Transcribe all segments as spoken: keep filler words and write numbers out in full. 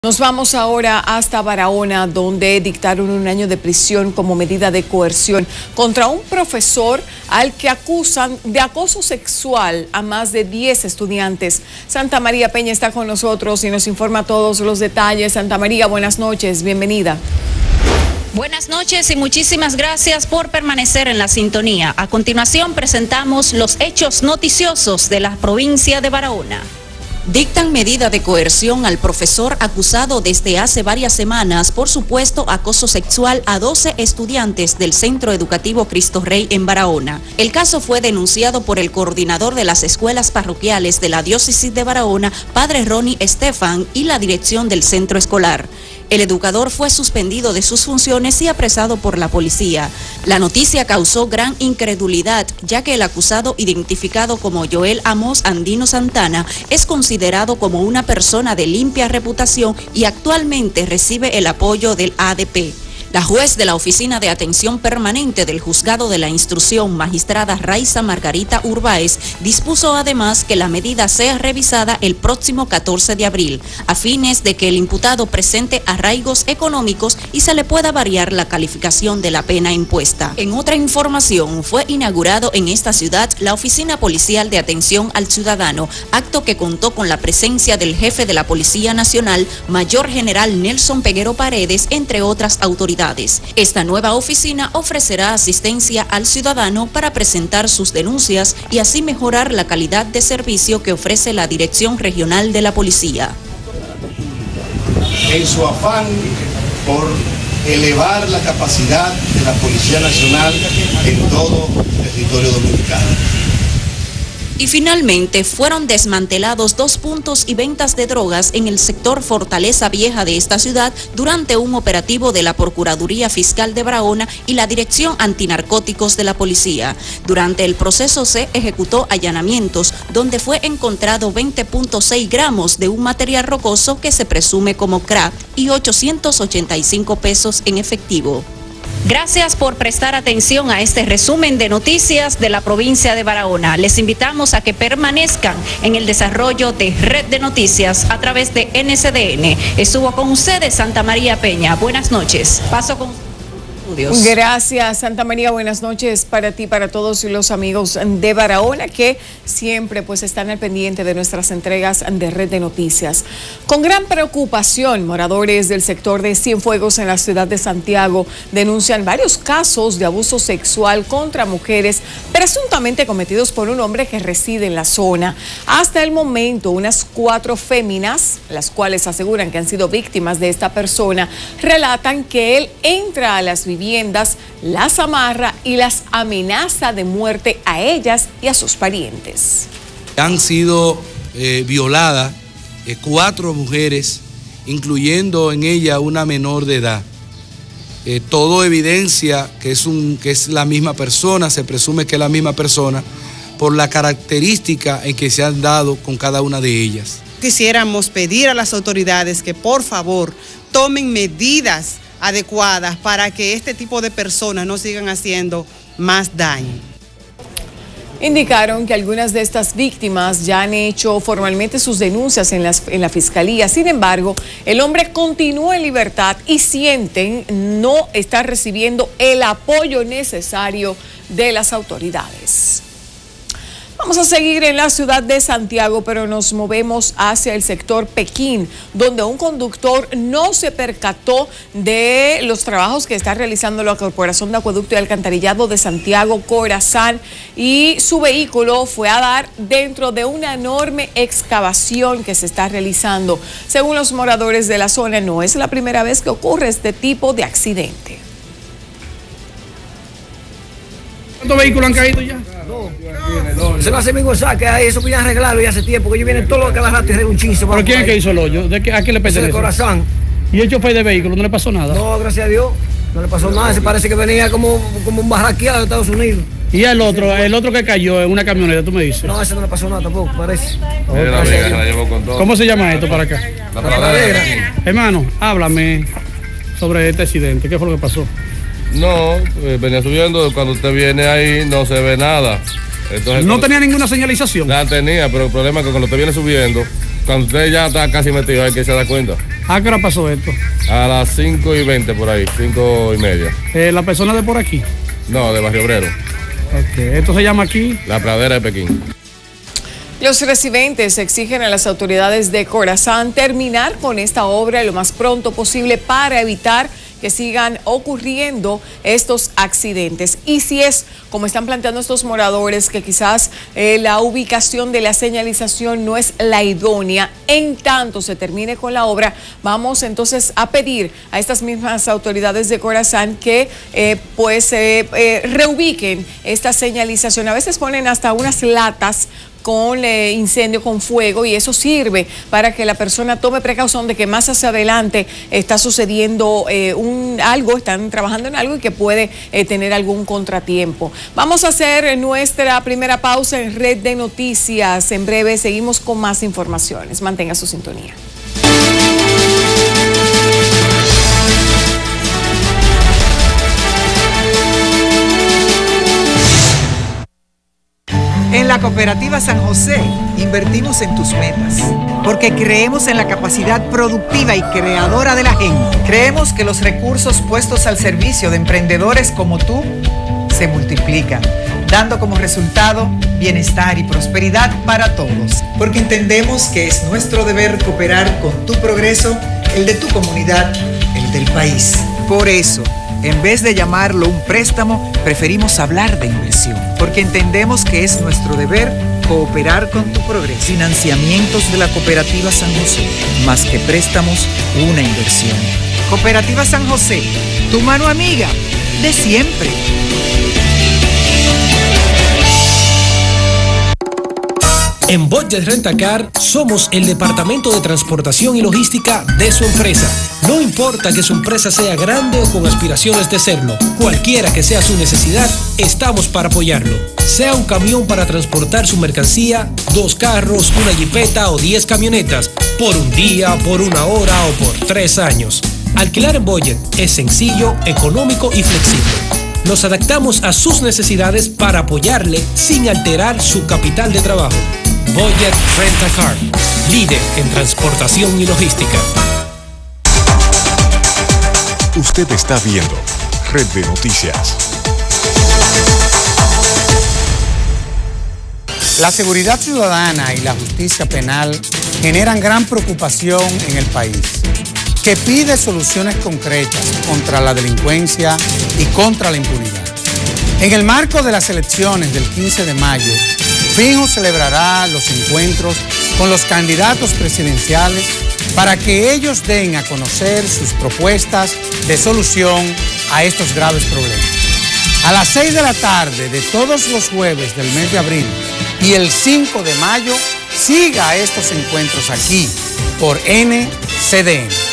Nos vamos ahora hasta Barahona, donde dictaron un año de prisión como medida de coerción contra un profesor al que acusan de acoso sexual a más de diez estudiantes. Santa María Peña está con nosotros y nos informa todos los detalles. Santa María, buenas noches, bienvenida. Buenas noches y muchísimas gracias por permanecer en la sintonía. A continuación presentamos los hechos noticiosos de la provincia de Barahona. Dictan medida de coerción al profesor acusado desde hace varias semanas por supuesto acoso sexual a doce estudiantes del Centro Educativo Cristo Rey en Barahona. El caso fue denunciado por el coordinador de las escuelas parroquiales de la diócesis de Barahona, padre Ronnie Estefan, y la dirección del centro escolar. El educador fue suspendido de sus funciones y apresado por la policía. La noticia causó gran incredulidad, ya que el acusado, identificado como Joel Amos Andino Santana, es considerado como una persona de limpia reputación y actualmente recibe el apoyo del A D P. La juez de la Oficina de Atención Permanente del Juzgado de la Instrucción, magistrada Raiza Margarita Urbáez, dispuso además que la medida sea revisada el próximo catorce de abril, a fines de que el imputado presente arraigos económicos y se le pueda variar la calificación de la pena impuesta. En otra información, fue inaugurado en esta ciudad la Oficina Policial de Atención al Ciudadano, acto que contó con la presencia del jefe de la Policía Nacional, Mayor General Nelson Peguero Paredes, entre otras autoridades. Esta nueva oficina ofrecerá asistencia al ciudadano para presentar sus denuncias y así mejorar la calidad de servicio que ofrece la Dirección Regional de la Policía. En su afán por elevar la capacidad de la Policía Nacional en todo el territorio dominicano. Y finalmente fueron desmantelados dos puntos y ventas de drogas en el sector Fortaleza Vieja de esta ciudad durante un operativo de la Procuraduría Fiscal de Barahona y la Dirección Antinarcóticos de la Policía. Durante el proceso se ejecutó allanamientos donde fue encontrado veinte punto seis gramos de un material rocoso que se presume como crack y ochocientos ochenta y cinco pesos en efectivo. Gracias por prestar atención a este resumen de noticias de la provincia de Barahona. Les invitamos a que permanezcan en el desarrollo de Red de Noticias a través de N C D N. Estuvo con ustedes Santa María Peña. Buenas noches. Paso con estudios. Gracias, Santa María. Buenas noches para ti, para todos los amigos de Barahona que siempre pues están al pendiente de nuestras entregas de Red de Noticias. Con gran preocupación, moradores del sector de Cienfuegos en la ciudad de Santiago denuncian varios casos de abuso sexual contra mujeres presuntamente cometidos por un hombre que reside en la zona. Hasta el momento, unas cuatro féminas, las cuales aseguran que han sido víctimas de esta persona, relatan que él entra a las viviendas, las amarra y las amenaza de muerte a ellas y a sus parientes. Han sido eh, violadas eh, cuatro mujeres, incluyendo en ella una menor de edad. Eh, todo evidencia que es, un, que es la misma persona, se presume que es la misma persona, por la característica en que se han dado con cada una de ellas. Quisiéramos pedir a las autoridades que por favor tomen medidas adecuadas para que este tipo de personas no sigan haciendo más daño. Indicaron que algunas de estas víctimas ya han hecho formalmente sus denuncias en, las, en la fiscalía. Sin embargo, el hombre continúa en libertad y sienten no estar recibiendo el apoyo necesario de las autoridades. Vamos a seguir en la ciudad de Santiago, pero nos movemos hacia el sector Pekín, donde un conductor no se percató de los trabajos que está realizando la Corporación de Acueducto y Alcantarillado de Santiago, Corazán, y su vehículo fue a dar dentro de una enorme excavación que se está realizando. Según los moradores de la zona, no es la primera vez que ocurre este tipo de accidente. ¿Cuántos vehículos han caído ya? Se va a hacer mismo saque, ahí eso voy a arreglarlo ya hace tiempo, que ellos vienen todos los que van a tirar un chinzo. ¿Pero quién es que hizo el hoyo? ¿De qué, ¿A quién le pertenece? De Corazán. ¿Y el chofer de vehículo no le pasó nada? No, gracias a Dios, no le pasó nada, se parece que venía como, como un barraqueado de Estados Unidos. ¿Y el otro, el otro que cayó en una camioneta, tú me dices? No, ese no le pasó nada tampoco, parece. Oh, amiga, ¿cómo se llama esto para acá? La pradera. Hermano, háblame sobre este accidente, ¿qué fue lo que pasó? No, eh, venía subiendo, cuando usted viene ahí no se ve nada. Entonces, ¿no tenía ninguna señalización? La tenía, pero el problema es que cuando usted viene subiendo, cuando usted ya está casi metido, hay que se da cuenta. ¿A qué hora pasó esto? A las cinco y veinte por ahí, cinco y media. Eh, ¿La persona de por aquí? No, de Barrio Obrero. Ok, ¿esto se llama aquí? La Pradera de Pekín. Los residentes exigen a las autoridades de Corazán terminar con esta obra lo más pronto posible para evitar que sigan ocurriendo estos accidentes. Y si es, como están planteando estos moradores, que quizás eh, la ubicación de la señalización no es la idónea, en tanto se termine con la obra, vamos entonces a pedir a estas mismas autoridades de Corazán que eh, pues eh, eh, reubiquen esta señalización. A veces ponen hasta unas latas con eh, incendio, con fuego, y eso sirve para que la persona tome precaución de que más hacia adelante está sucediendo eh, un, algo, están trabajando en algo y que puede eh, tener algún contratiempo. Vamos a hacer nuestra primera pausa en Red de Noticias. En breve seguimos con más informaciones. Mantenga su sintonía. En la Cooperativa San José invertimos en tus metas, porque creemos en la capacidad productiva y creadora de la gente. Creemos que los recursos puestos al servicio de emprendedores como tú se multiplican, dando como resultado bienestar y prosperidad para todos. Porque entendemos que es nuestro deber cooperar con tu progreso, el de tu comunidad, el del país. Por eso, en vez de llamarlo un préstamo, preferimos hablar de inversión, porque entendemos que es nuestro deber cooperar con tu progreso. Financiamientos de la Cooperativa San José, más que préstamos, una inversión. Cooperativa San José, tu mano amiga de siempre. En Budget Rentacar somos el departamento de transportación y logística de su empresa. No importa que su empresa sea grande o con aspiraciones de serlo, cualquiera que sea su necesidad, estamos para apoyarlo. Sea un camión para transportar su mercancía, dos carros, una jipeta o diez camionetas, por un día, por una hora o por tres años. Alquilar en Budget es sencillo, económico y flexible. Nos adaptamos a sus necesidades para apoyarle sin alterar su capital de trabajo. Budget Rent-A-Car, líder en transportación y logística. Usted está viendo Red de Noticias. La seguridad ciudadana y la justicia penal generan gran preocupación en el país, que pide soluciones concretas contra la delincuencia y contra la impunidad. En el marco de las elecciones del quince de mayo, Fijo celebrará los encuentros con los candidatos presidenciales para que ellos den a conocer sus propuestas de solución a estos graves problemas. A las seis de la tarde de todos los jueves del mes de abril y el cinco de mayo, siga estos encuentros aquí por N C D N.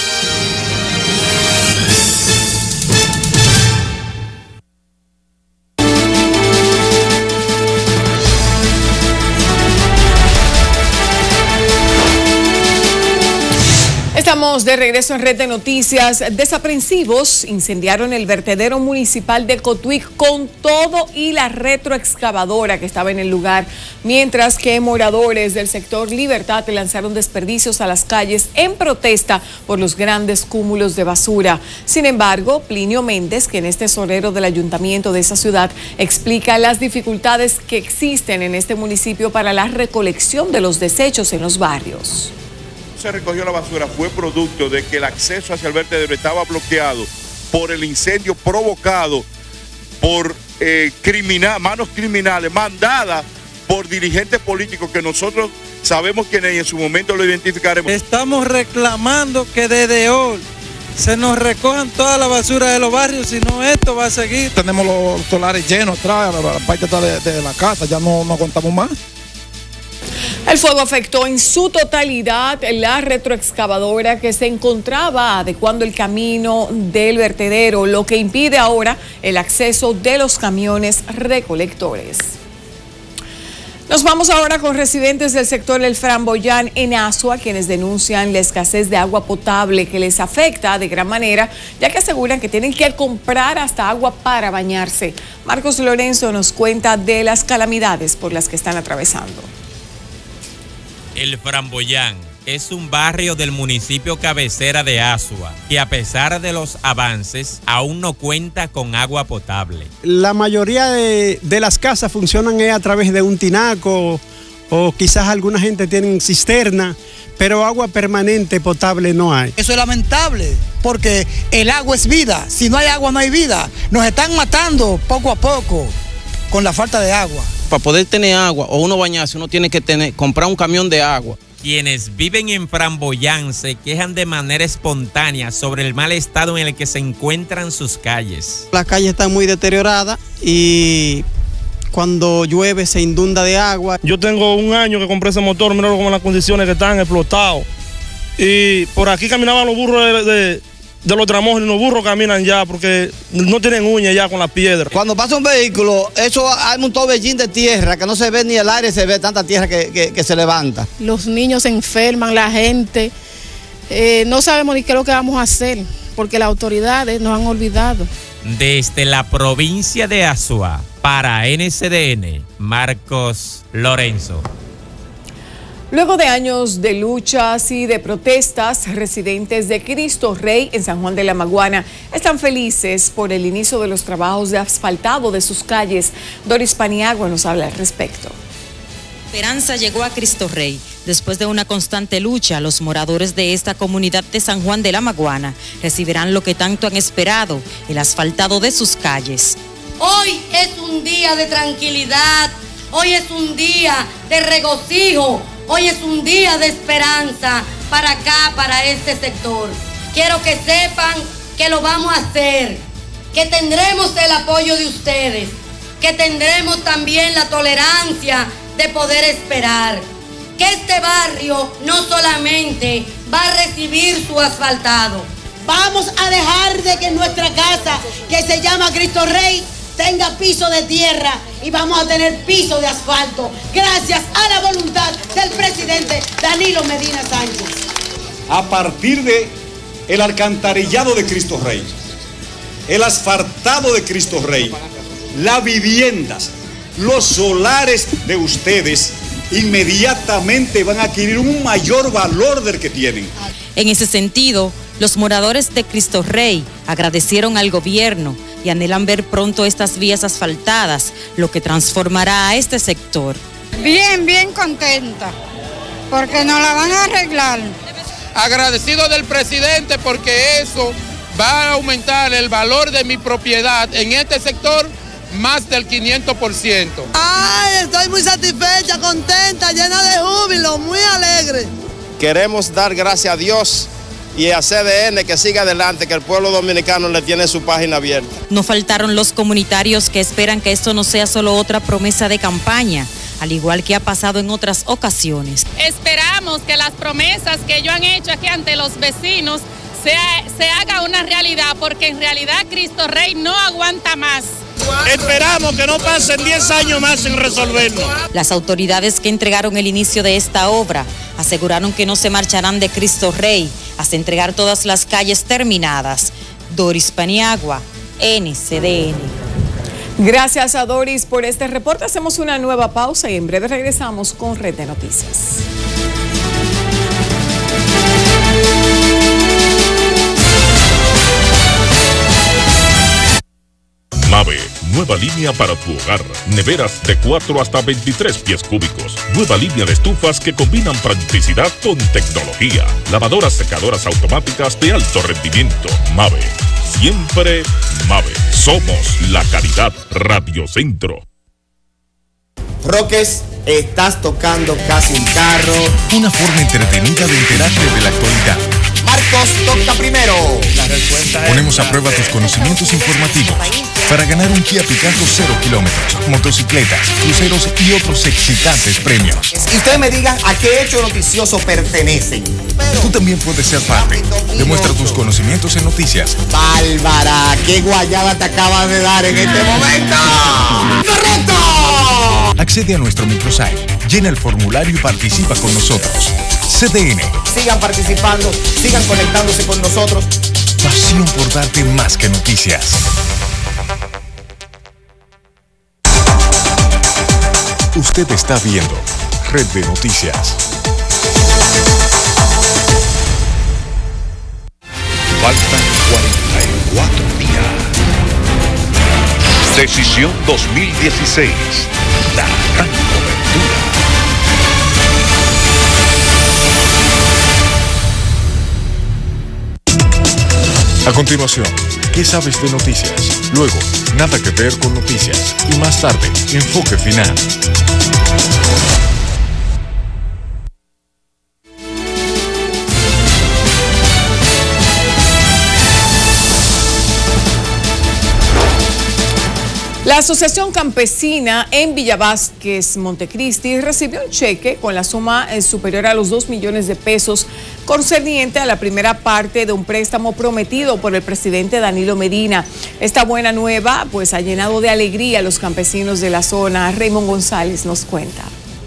Estamos de regreso en Red de Noticias. Desaprensivos incendiaron el vertedero municipal de Cotuí con todo y la retroexcavadora que estaba en el lugar, mientras que moradores del sector Libertad lanzaron desperdicios a las calles en protesta por los grandes cúmulos de basura. Sin embargo, Plinio Méndez, quien es tesorero del ayuntamiento de esa ciudad, explica las dificultades que existen en este municipio para la recolección de los desechos en los barrios. Se recogió la basura fue producto de que el acceso hacia el vertedero estaba bloqueado por el incendio provocado por eh, criminal, manos criminales mandadas por dirigentes políticos que nosotros sabemos quiénes y en su momento lo identificaremos. Estamos reclamando que desde hoy se nos recojan toda la basura de los barrios, si no esto va a seguir. Tenemos los solares llenos atrás, la parte de, de la casa, ya no, no contamos más. El fuego afectó en su totalidad la retroexcavadora que se encontraba adecuando el camino del vertedero, lo que impide ahora el acceso de los camiones recolectores. Nos vamos ahora con residentes del sector El Framboyán en Asua, quienes denuncian la escasez de agua potable que les afecta de gran manera, ya que aseguran que tienen que comprar hasta agua para bañarse. Marcos Lorenzo nos cuenta de las calamidades por las que están atravesando. El Framboyán es un barrio del municipio cabecera de Azua, que a pesar de los avances, aún no cuenta con agua potable. La mayoría de, de las casas funcionan a través de un tinaco, o quizás alguna gente tiene cisterna, pero agua permanente potable no hay. Eso es lamentable, porque el agua es vida. Si no hay agua, no hay vida. Nos están matando poco a poco con la falta de agua. Para poder tener agua o uno bañarse, uno tiene que tener, comprar un camión de agua. Quienes viven en Framboyán se quejan de manera espontánea sobre el mal estado en el que se encuentran sus calles. Las calles están muy deterioradas y cuando llueve se inunda de agua. Yo tengo un año que compré ese motor, mira cómo las condiciones que están explotados. Y por aquí caminaban los burros de, de, de los tramos y los burros caminan ya porque no tienen uñas ya con las piedras. Cuando pasa un vehículo, eso hay un torbellín de tierra que no se ve ni el aire, se ve tanta tierra que, que, que se levanta. Los niños se enferman, la gente, eh, no sabemos ni qué es lo que vamos a hacer porque las autoridades nos han olvidado. Desde la provincia de Azua, para N C D N, Marcos Lorenzo. Luego de años de luchas y de protestas, residentes de Cristo Rey en San Juan de la Maguana están felices por el inicio de los trabajos de asfaltado de sus calles. Doris Paniagua nos habla al respecto. Esperanza llegó a Cristo Rey. Después de una constante lucha, los moradores de esta comunidad de San Juan de la Maguana recibirán lo que tanto han esperado, el asfaltado de sus calles. Hoy es un día de tranquilidad, hoy es un día de regocijo, hoy es un día de esperanza para acá, para este sector. Quiero que sepan que lo vamos a hacer, que tendremos el apoyo de ustedes, que tendremos también la tolerancia de poder esperar. Que este barrio no solamente va a recibir su asfaltado. Vamos a dejar de que nuestra casa, que se llama Cristo Rey, tenga piso de tierra y vamos a tener piso de asfalto, gracias a la voluntad del presidente Danilo Medina Sánchez. A partir de el alcantarillado de Cristo Rey, el asfaltado de Cristo Rey, las viviendas, los solares de ustedes inmediatamente van a adquirir un mayor valor del que tienen. En ese sentido, los moradores de Cristo Rey agradecieron al gobierno y anhelan ver pronto estas vías asfaltadas, lo que transformará a este sector. Bien, bien contenta, porque nos la van a arreglar. Agradecido del presidente porque eso va a aumentar el valor de mi propiedad en este sector más del quinientos por ciento. Ay, estoy muy satisfecha, contenta, llena de júbilo, muy alegre. Queremos dar gracias a Dios y a C D N que siga adelante, que el pueblo dominicano le tiene su página abierta. No faltaron los comunitarios que esperan que esto no sea solo otra promesa de campaña, al igual que ha pasado en otras ocasiones. Esperamos que las promesas que ellos han hecho aquí ante los vecinos sea, se haga una realidad, porque en realidad Cristo Rey no aguanta más. Esperamos que no pasen diez años más sin resolverlo. Las autoridades que entregaron el inicio de esta obra aseguraron que no se marcharán de Cristo Rey hasta entregar todas las calles terminadas. Doris Paniagua, N C D N. Gracias a Doris por este reporte. Hacemos una nueva pausa y en breve regresamos con Red de Noticias. Mave, nueva línea para tu hogar. Neveras de cuatro hasta veintitrés pies cúbicos. Nueva línea de estufas que combinan practicidad con tecnología. Lavadoras secadoras automáticas de alto rendimiento. Mave, siempre Mave. Somos la calidad. Radio Centro. Roques, estás tocando casi un carro. Una forma entretenida de enterarte de la actualidad. Marcos toca primero. Ponemos a prueba tus conocimientos informativos para ganar un Kia Picanto cero kilómetros, motocicletas, cruceros y otros excitantes premios. Y ustedes me digan a qué hecho noticioso pertenecen. Tú también puedes ser parte. Demuestra tus conocimientos en noticias. Bárbara, qué guayaba te acabas de dar en este momento. ¡Correcto! Accede a nuestro microsite, llena el formulario y participa con nosotros. C D N. Sigan participando, sigan conectándose con nosotros. Pasión por darte más que noticias. Usted está viendo Red de Noticias. Faltan cuarenta y cuatro días. Decisión dos mil dieciséis. La gran cobertura. A continuación, ¿qué sabes de noticias? Luego, nada que ver con noticias. Y más tarde, enfoque final. La Asociación Campesina en Villa Vázquez, Montecristi, recibió un cheque con la suma eh, superior a los dos millones de pesos concerniente a la primera parte de un préstamo prometido por el presidente Danilo Medina. Esta buena nueva pues ha llenado de alegría a los campesinos de la zona. Raymond González nos cuenta.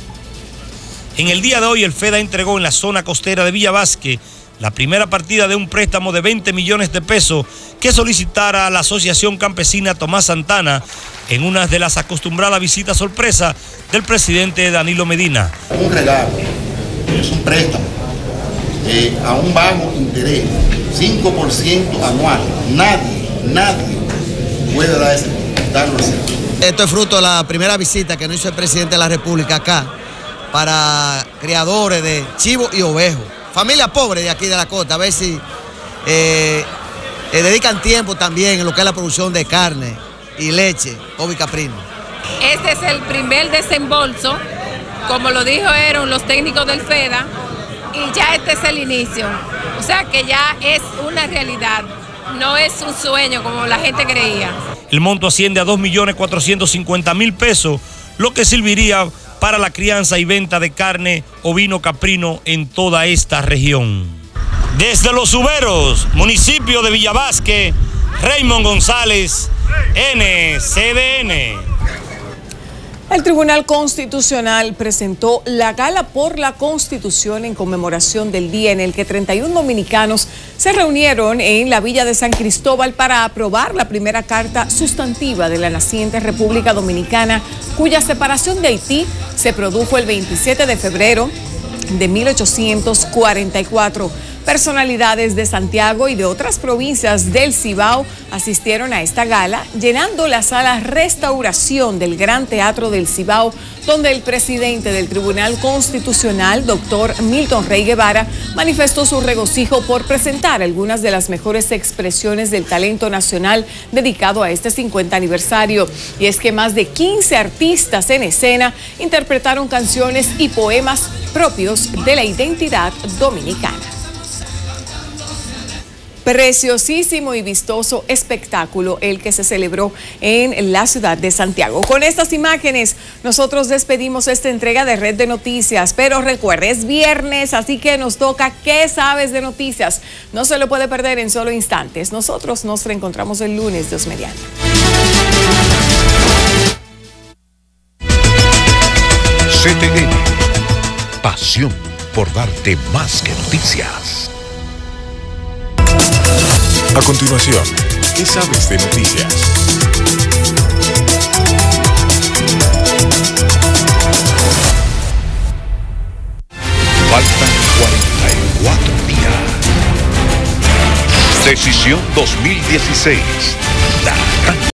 En el día de hoy el FEDA entregó en la zona costera de Villa Vázquez la primera partida de un préstamo de veinte millones de pesos que solicitara a la Asociación Campesina Tomás Santana en una de las acostumbradas visitas sorpresa del presidente Danilo Medina. Un regalo, es un préstamo eh, a un bajo interés, cinco por ciento anual. Nadie, nadie puede dar ese, darlo así. Esto es fruto de la primera visita que nos hizo el presidente de la República acá para criadores de chivo y ovejos. Familia pobre de aquí de la costa, a ver si eh, eh, dedican tiempo también en lo que es la producción de carne y leche, ovo y caprino. Este es el primer desembolso, como lo dijeron los técnicos del FEDA, y ya este es el inicio. O sea que ya es una realidad, no es un sueño como la gente creía. El monto asciende a dos millones cuatrocientos cincuenta mil pesos, lo que serviría para la crianza y venta de carne ovino caprino en toda esta región. Desde Los Uberos, municipio de Villa Vázquez, Raymond González, N C D N. El Tribunal Constitucional presentó la Gala por la Constitución en conmemoración del día en el que treinta y uno dominicanos se reunieron en la Villa de San Cristóbal para aprobar la primera carta sustantiva de la naciente República Dominicana, cuya separación de Haití se produjo el veintisiete de febrero de mil ochocientos cuarenta y cuatro. Personalidades de Santiago y de otras provincias del Cibao asistieron a esta gala, llenando la sala Restauración del Gran Teatro del Cibao, donde el presidente del Tribunal Constitucional, doctor Milton Rey Guevara, manifestó su regocijo por presentar algunas de las mejores expresiones del talento nacional dedicado a este cincuenta aniversario. Y es que más de quince artistas en escena interpretaron canciones y poemas propios de la identidad dominicana. Preciosísimo y vistoso espectáculo el que se celebró en la ciudad de Santiago. Con estas imágenes nosotros despedimos esta entrega de Red de Noticias, pero recuerde, es viernes, así que nos toca ¿Qué sabes de noticias? No se lo puede perder en solo instantes. Nosotros nos reencontramos el lunes, Dios mediante. C T N, pasión por darte más que noticias. A continuación, ¿qué sabes de noticias? Faltan cuarenta y cuatro días. Decisión dos mil dieciséis. La gran